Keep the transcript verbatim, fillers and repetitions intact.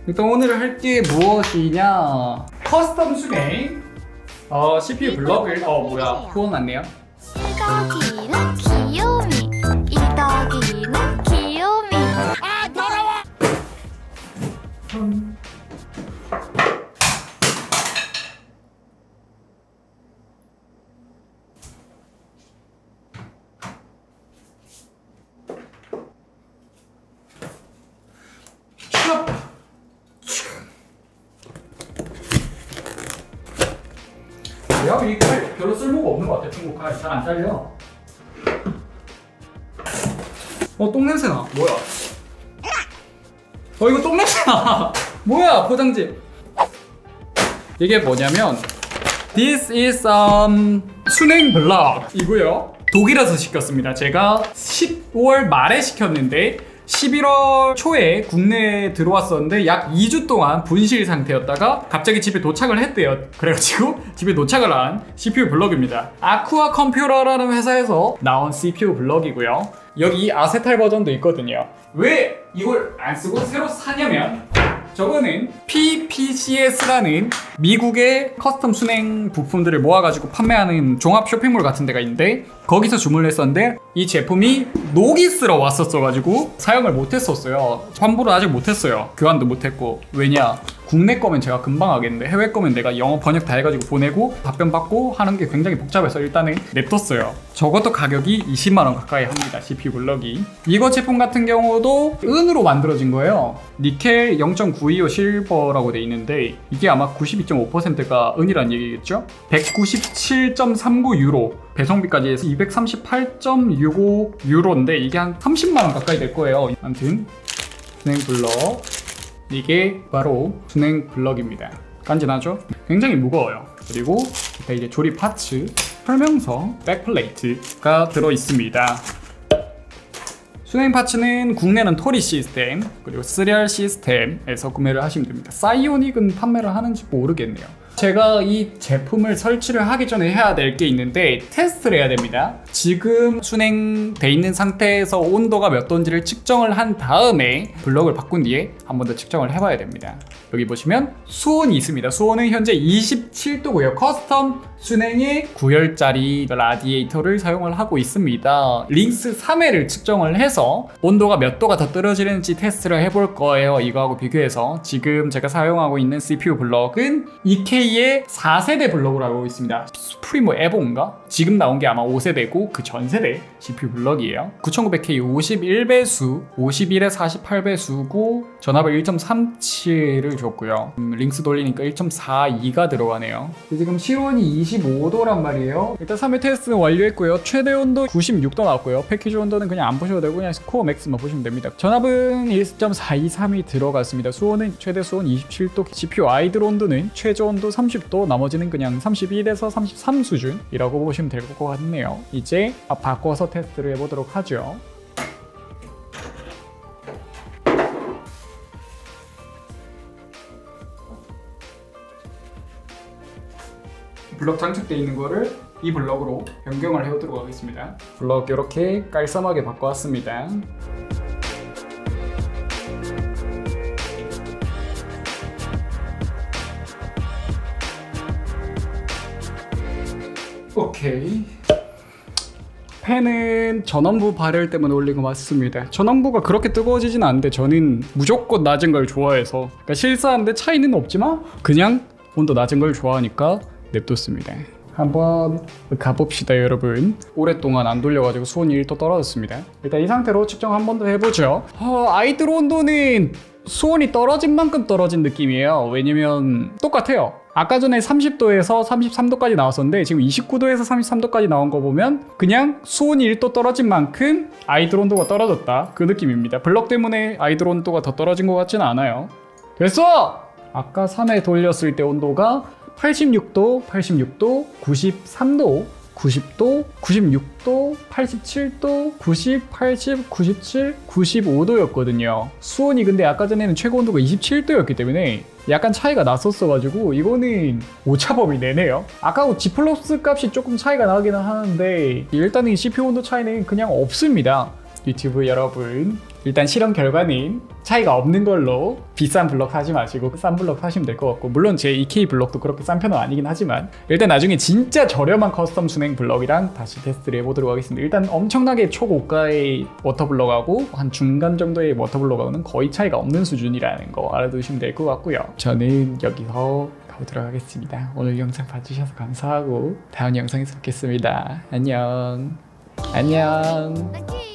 일단 오늘 할 게 무엇이냐, 커스텀 수냉 어, 씨피유 블럭을 어 뭐야 부어놨네요. 일 더하기는 귀요미, 이 더하기는 귀요미. 아 더러워! 음. 내가 이 칼 별로 쓸모가 없는 것 같아. 중국 칼 잘 안 잘려. 어, 똥냄새나. 뭐야? 어, 이거 똥냄새나. 뭐야, 포장지. 이게 뭐냐면 This is um, 수냉 블럭이고요. 독일에서 시켰습니다. 제가 십오월 말에 시켰는데 십일월 초에 국내에 들어왔었는데 약 이 주 동안 분실 상태였다가 갑자기 집에 도착을 했대요. 그래가지고 집에 도착을 한 씨피유 블럭입니다. 아쿠아 컴퓨터라는 회사에서 나온 씨피유 블럭이고요. 여기 아세탈 버전도 있거든요. 왜 이걸 안 쓰고 새로 사냐면 저거는 피피씨에스라는 미국의 커스텀 수냉 부품들을 모아가지고 판매하는 종합 쇼핑몰 같은 데가 있는데 거기서 주문을 했었는데 이 제품이 녹이 쓸어 왔었어가지고 사용을 못했었어요. 환불을 아직 못했어요. 교환도 못했고. 왜냐? 국내 거면 제가 금방 하겠는데 해외 거면 내가 영어 번역 다 해가지고 보내고 답변 받고 하는 게 굉장히 복잡해서 일단은 냅뒀어요. 적어도 가격이 이십만 원 가까이 합니다. 씨피유 블럭이. 이거 제품 같은 경우도 은으로 만들어진 거예요. 니켈 영 점 구이오 실버라고 돼 있는데 이게 아마 구십이 점 오 퍼센트가 은이란 얘기겠죠? 백구십칠 점 삼구 유로, 배송비까지 해서 이백삼십팔 점 육오 유로인데 이게 한 삼십만 원 가까이 될 거예요. 아무튼 수냉 블럭, 이게 바로 수냉 블럭입니다. 간지나죠? 굉장히 무거워요. 그리고 이제 조립 파츠, 설명서, 백플레이트가 들어있습니다. 수냉 파츠는 국내는 토리 시스템 그리고 쓰리알 시스템에서 구매를 하시면 됩니다. 사이오닉은 판매를 하는지 모르겠네요. 제가 이 제품을 설치를 하기 전에 해야 될 게 있는데 테스트를 해야 됩니다. 지금 수냉돼 있는 상태에서 온도가 몇 도인지를 측정을 한 다음에 블럭을 바꾼 뒤에 한 번 더 측정을 해봐야 됩니다. 여기 보시면 수온이 있습니다. 수온은 현재 이십칠 도고요. 커스텀 수냉의 구열짜리 라디에이터를 사용을 하고 있습니다. 링스 삼 회를 측정을 해서 온도가 몇 도가 더 떨어지는지 테스트를 해볼 거예요. 이거하고 비교해서. 지금 제가 사용하고 있는 씨피유 블럭은 이케이의 사 세대 블럭으로 알고 있습니다. 수프리모 에보인가? 지금 나온 게 아마 오 세대고 그 전 세대 씨피유 블럭이에요. 구천구백 케이 오십일 배수, 오십일에 사십팔 배수고 전압을 일 점 삼칠을 줬고요. 음, 링스 돌리니까 일 점 사이가 들어가네요. 지금 실온이 이십오 도란 말이에요. 일단 삼 회 테스트 완료했고요. 최대 온도 구십육 도 나왔고요. 패키지 온도는 그냥 안 보셔도 되고 그냥 스코어 맥스만 보시면 됩니다. 전압은 일 점 사이삼이 들어갔습니다. 수온은 최대 수온 이십칠 도, 씨피유 아이들 온도는 최저 온도 삼십 도, 나머지는 그냥 삼십일에서 삼십삼 수준이라고 보시면 될 것 같네요. 이제 바꿔서 테스트를 해보도록 하죠. 블럭 장착되어 있는 거를 이 블럭으로 변경을 해보도록 하겠습니다. 블럭 이렇게 깔쌈하게 바꿔왔습니다. 오케이. 팬은 전원부 발열 때문에 올린 거 맞습니다. 전원부가 그렇게 뜨거워지진 않는데 저는 무조건 낮은 걸 좋아해서, 그러니까 실사하는데 차이는 없지만 그냥 온도 낮은 걸 좋아하니까 냅뒀습니다. 한번 가봅시다 여러분. 오랫동안 안 돌려가지고 수온이 일 도 떨어졌습니다. 일단 이 상태로 측정 한 번 더 해보죠. 어, 아이들 온도는 수온이 떨어진 만큼 떨어진 느낌이에요. 왜냐면 똑같아요. 아까 전에 삼십 도에서 삼십삼 도까지 나왔었는데 지금 이십구 도에서 삼십삼 도까지 나온 거 보면 그냥 수온이 일 도 떨어진 만큼 아이들 온도가 떨어졌다, 그 느낌입니다. 블럭 때문에 아이들 온도가 더 떨어진 것 같지는 않아요. 됐어! 아까 삼 회 돌렸을 때 온도가 팔십육 도, 팔십육 도, 구십삼 도, 구십 도, 구십육 도, 팔십칠 도, 구십, 팔십, 구십칠, 구십오 도였거든요. 수온이 근데 아까 전에는 최고 온도가 이십칠 도였기 때문에 약간 차이가 났었어가지고 이거는 오차범위 내네요. 아까 G 플러스 값이 조금 차이가 나기는 하는데 일단은 씨피유 온도 차이는 그냥 없습니다. 유튜브 여러분, 일단 실험 결과는 차이가 없는 걸로 비싼 블럭 사지 마시고 싼 블럭 사시면 될 것 같고, 물론 제 이케이 블럭도 그렇게 싼 편은 아니긴 하지만 일단 나중에 진짜 저렴한 커스텀 순행 블럭이랑 다시 테스트를 해보도록 하겠습니다. 일단 엄청나게 초고가의 워터 블럭하고 한 중간 정도의 워터 블럭하고는 거의 차이가 없는 수준이라는 거 알아두시면 될 것 같고요. 저는 여기서 가보도록 하겠습니다. 오늘 영상 봐주셔서 감사하고 다음 영상에서 뵙겠습니다. 안녕. 안녕. 키